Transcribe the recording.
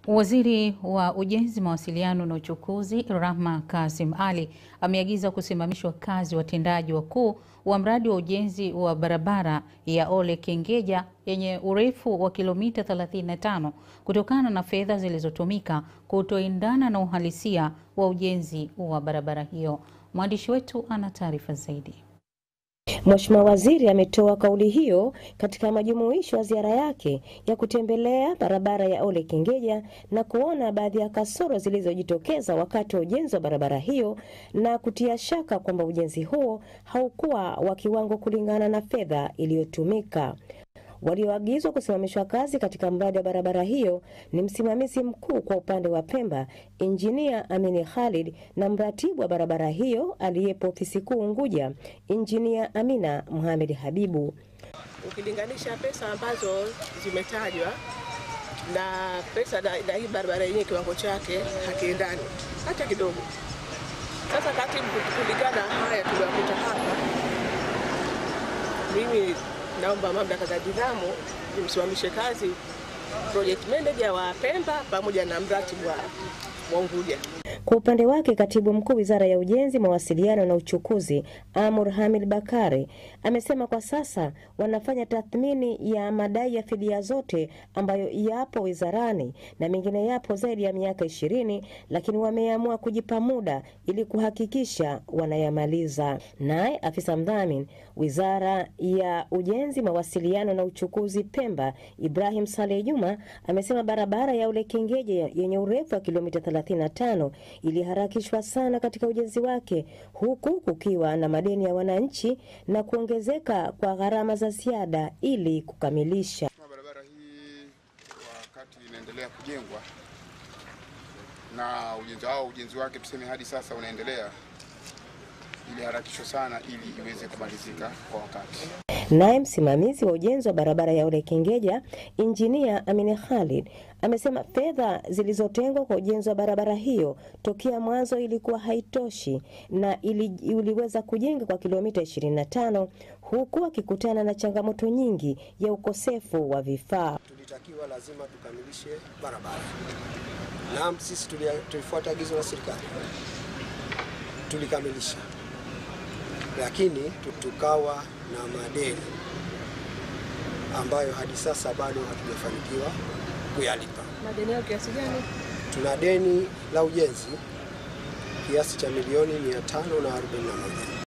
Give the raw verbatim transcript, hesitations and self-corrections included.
Waziri wa Ujenzi, Mawasiliano na Uchukuzi RAHMA Kassim Ali ameagiza kusimamishwa kazi watendaji wakuu wa mradi wa ujenzi wa barabara ya Ole-Kengeja yenye urefu wa kilomita thelathini na tano kutokana na fedha zilizotumika kutoendana na uhalisia wa ujenzi wa barabara hiyo. Mwandishi wetu ana taarifa zaidi. Mheshimiwa Waziri ametoa kauli hiyo katika majumuisho ya ziara yake ya kutembelea barabara ya Ole-Kengeja na kuona baadhi ya kasoro zilizojitokeza wakati wa ujenzi wa barabara hiyo na kutia shaka kwamba ujenzi huo haukuwa wa kiwango kulingana na fedha iliyotumika. Walioagizwa kusimamishwa kazi katika mradi wa barabara hiyo ni msimamizi mkuu kwa upande wa Pemba InjiniaAmini Khalid na mratibu wa barabara hiyo aliyepo ofisi kuu Unguja, Injinia Amina Mohamed Habibu. Ukilinganisha pesa ambazo zimetajwa na pesa na, na hii barabara yenyewe kiwango chake hakiendani hata kidogo. Sasa katibu, kulingana haya tuliyokuta hapa, mimi naomba mamlaka za nidhamu nimsimamishe kazi project manager wa Pemba pamoja na mratibu wa Unguja. Kwa upande wake, katibu mkuu Wizara ya Ujenzi, Mawasiliano na Uchukuzi AmourHamil Bakar amesema kwa sasa wanafanya tathmini ya madai ya fidia zote ambayo yapo wizarani na mengine yapo zaidi ya miaka ishirini, lakini wameamua kujipa muda ili kuhakikisha wanayamaliza. Naye afisa mdhamini Wizara ya Ujenzi, Mawasiliano na Uchukuzi Pemba Ibrahim Saleh Juma amesema barabara ya Ole-Kengeja yenye urefu wa kilomita thelathini na tano iliharakishwa sana katika ujenzi wake, huku kukiwa na madeni ya wananchi na kuongezeka kwa gharama za ziada ili kukamilisha. Barabara hii wakati inaendelea kujengwa na ujenzi wao ujenzi wake tuseme hadi sasa unaendelea, iliharakishwa sana ili iweze kumalizika kwa wakati. Naye msimamizi wa ujenzi wa barabara ya Ole-Kengeja Injinia Amini Khalid amesema fedha zilizotengwa kwa ujenzi wa barabara hiyo tokea mwanzo ilikuwa haitoshi na ili, iliweza kujenga kwa kilomita ishirini na tano huku akikutana na changamoto nyingi ya ukosefu wa vifaa. Tulitakiwa lazima tukamilishe barabara. Na sisi tulifuata agizo la serikali. Tulikamilisha. Lakini tukawa na madeni ambayo hadi sasa bado hatujafanikiwa kuyalipa. Madeni yao kiasi gani? Tuna deni la ujenzi kiasi cha milioni mia tano na arobaini na moja.